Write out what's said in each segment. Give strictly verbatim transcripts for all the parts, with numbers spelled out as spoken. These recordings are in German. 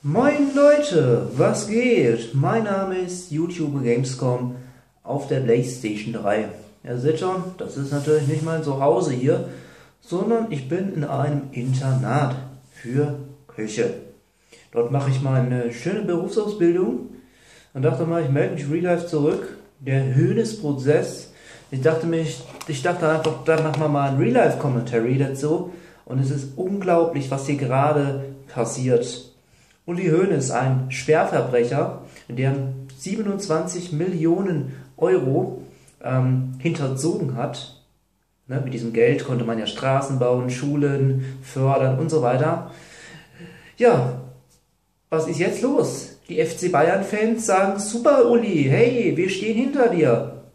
Moin Leute, was geht? Mein Name ist YouTuber Gamescom auf der PlayStation drei. Ihr seht schon, das ist natürlich nicht mein Zuhause hier, sondern ich bin in einem Internat für Köche. Dort mache ich meine schöne Berufsausbildung und dachte mal, ich melde mich real life zurück. Der Hönes-Prozess. Ich dachte mich, ich dachte einfach, da machen wir mal ein Real Life Commentary dazu. Und es ist unglaublich, was hier gerade passiert. Uli Hoeneß, ein Schwerverbrecher, der siebenundzwanzig Millionen Euro ähm, hinterzogen hat. Ne, mit diesem Geld konnte man ja Straßen bauen, Schulen fördern und so weiter. Ja, was ist jetzt los? Die F C Bayern-Fans sagen, super Uli, hey, wir stehen hinter dir.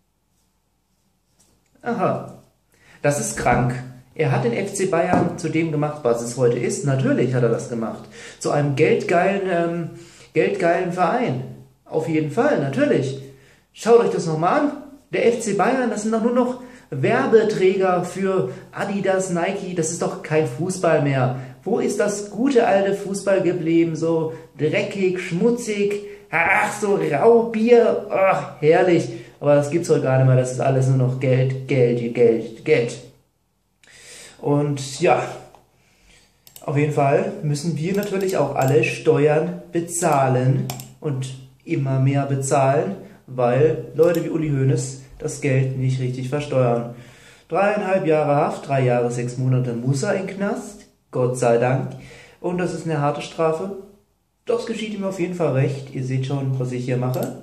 Aha, das ist krank. Er hat den F C Bayern zu dem gemacht, was es heute ist. Natürlich hat er das gemacht. Zu einem geldgeilen, ähm, geldgeilen Verein. Auf jeden Fall, natürlich. Schaut euch das nochmal an. Der F C Bayern, das sind doch nur noch Werbeträger für Adidas, Nike. Das ist doch kein Fußball mehr. Wo ist das gute alte Fußball geblieben? So dreckig, schmutzig, ach, so rau Bier. Ach, herrlich. Aber das gibt's heute gar nicht mehr. Das ist alles nur noch Geld, Geld, Geld, Geld. Und ja, auf jeden Fall müssen wir natürlich auch alle Steuern bezahlen und immer mehr bezahlen, weil Leute wie Uli Hoeneß das Geld nicht richtig versteuern. Dreieinhalb Jahre Haft, drei Jahre, sechs Monate muss er in den Knast, Gott sei Dank. Und das ist eine harte Strafe. Das geschieht ihm auf jeden Fall recht. Ihr seht schon, was ich hier mache.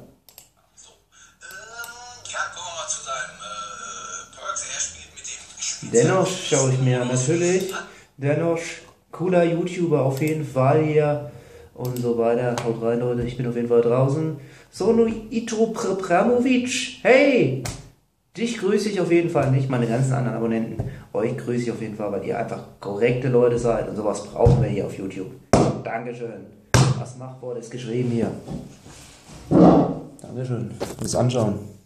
Dennoch schaue ich mir natürlich, dennoch cooler YouTuber auf jeden Fall hier und so weiter. Haut rein Leute, ich bin auf jeden Fall draußen. Sono Itropramovic, hey! Dich grüße ich auf jeden Fall nicht, meine ganzen anderen Abonnenten. Euch grüße ich auf jeden Fall, weil ihr einfach korrekte Leute seid und sowas brauchen wir hier auf YouTube. Dankeschön. Was Machtwort ist geschrieben hier. Dankeschön. Bis anschauen.